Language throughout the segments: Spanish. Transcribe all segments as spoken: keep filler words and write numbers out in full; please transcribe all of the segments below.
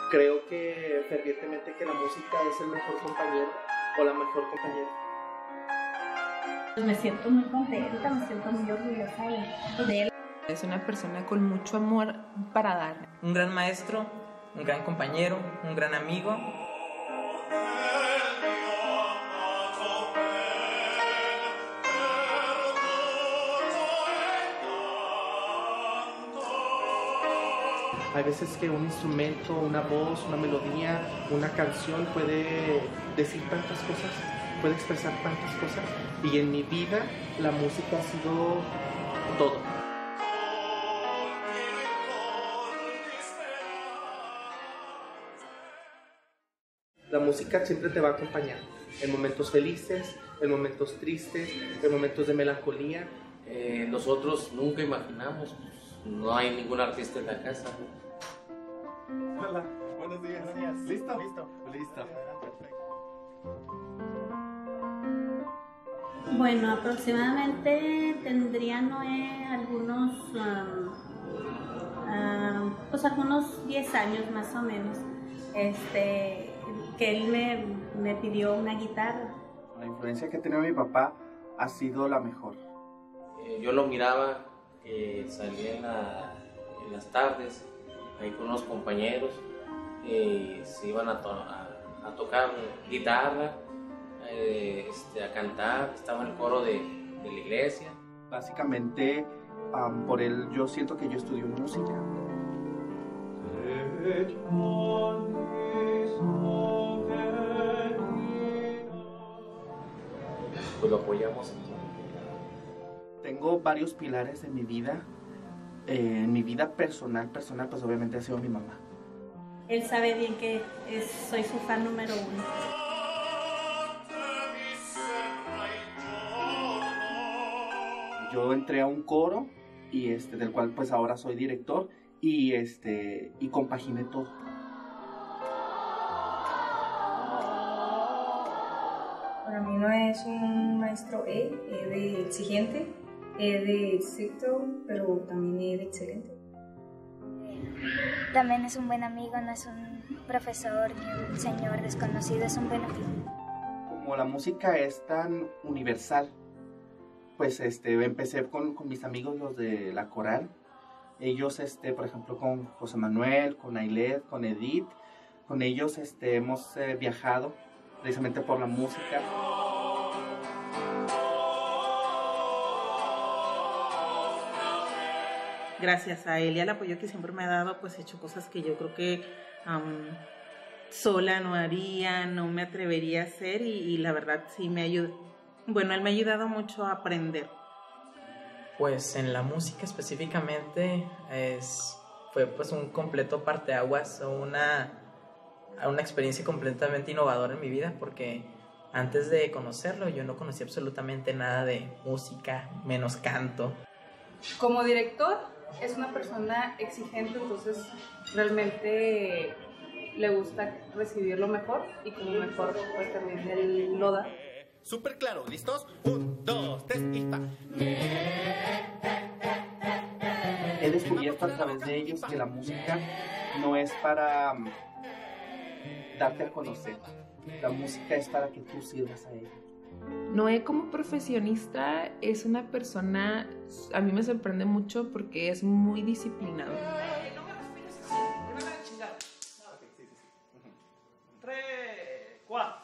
Creo que fervientemente que la música es el mejor compañero o la mejor compañera. Me siento muy contenta, me siento muy orgullosa de él. Es una persona con mucho amor para dar. Un gran maestro, un gran compañero, un gran amigo. Hay veces que un instrumento, una voz, una melodía, una canción puede decir tantas cosas, puede expresar tantas cosas, y en mi vida la música ha sido todo. La música siempre te va a acompañar en momentos felices, en momentos tristes, en momentos de melancolía. Eh, nosotros nunca imaginamos, pues, no hay ningún artista en la casa. Hola, buenos días. Buenos días. ¿Listo? Listo. Listo. Bueno, aproximadamente tendría Noé algunos, um, uh, pues algunos diez años más o menos, este, que él me, me pidió una guitarra. La influencia que ha tenido mi papá ha sido la mejor. Eh, yo lo miraba, que salía en, la, en las tardes, ahí con unos compañeros, eh, se iban a, to a, a tocar guitarra, eh, este, a cantar, estaba en el coro de, de la iglesia. Básicamente, um, por él yo siento que yo estudio música. Pues lo apoyamos. Tengo varios pilares en mi vida. Eh, en mi vida personal, personal, pues obviamente ha sido mi mamá. Él sabe bien que es, soy su fan número uno. Yo entré a un coro y este, del cual pues ahora soy director y este y compaginé todo. Para mí no es un maestro E, es de exigente, es de estricto, pero también es de excelente. También es un buen amigo, no es un profesor ni un señor desconocido, es un buen amigo. Como la música es tan universal, pues este, empecé con, con mis amigos los de la coral. Ellos, este, por ejemplo, con José Manuel, con Ailed, con Edith, con ellos este, hemos eh, viajado precisamente por la música. Gracias a él y al apoyo que siempre me ha dado, pues he hecho cosas que yo creo que um, sola no haría, no me atrevería a hacer, y, y la verdad sí me ayuda. Bueno, él me ha ayudado mucho a aprender. Pues en la música específicamente es, fue pues un completo parteaguas, una, una experiencia completamente innovadora en mi vida, porque antes de conocerlo yo no conocía absolutamente nada de música, menos canto. Como director es una persona exigente, entonces realmente le gusta recibir lo mejor y como mejor pues también él lo da. Súper claro, ¿listos? Un, dos, tres y pa. He descubierto a través de ellos que la música no es para um, darte a conocer. La música es para que tú sirvas a ella. Noé como profesionista es una persona, a mí me sorprende mucho porque es muy disciplinado. Tres, cuatro.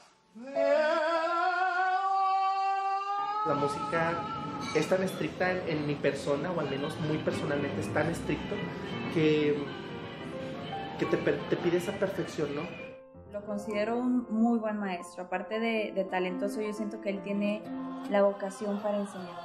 La música es tan estricta en, en mi persona, o al menos muy personalmente es tan estricto, que, que te, te pide esa perfección, ¿no? Lo considero un muy buen maestro. Aparte de, de talentoso, yo siento que él tiene la vocación para enseñar.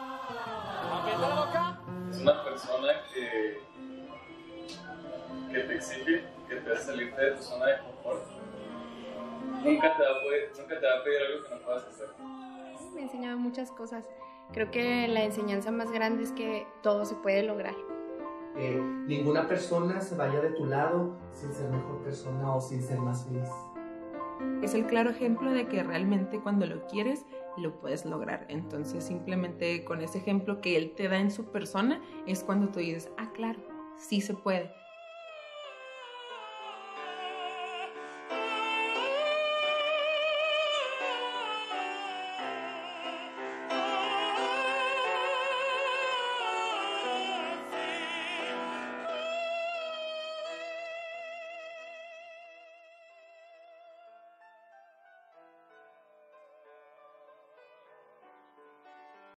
Es una persona que, que te exige, que te hace salirte de tu zona de confort. Nunca te va a, poder, nunca te va a pedir algo que no puedas hacer. Me ha enseñado muchas cosas. Creo que la enseñanza más grande es que todo se puede lograr. Eh, ninguna persona se vaya de tu lado sin ser mejor persona o sin ser más feliz. Es el claro ejemplo de que realmente cuando lo quieres, lo puedes lograr. Entonces simplemente con ese ejemplo que él te da en su persona es cuando tú dices, ah, claro, sí se puede.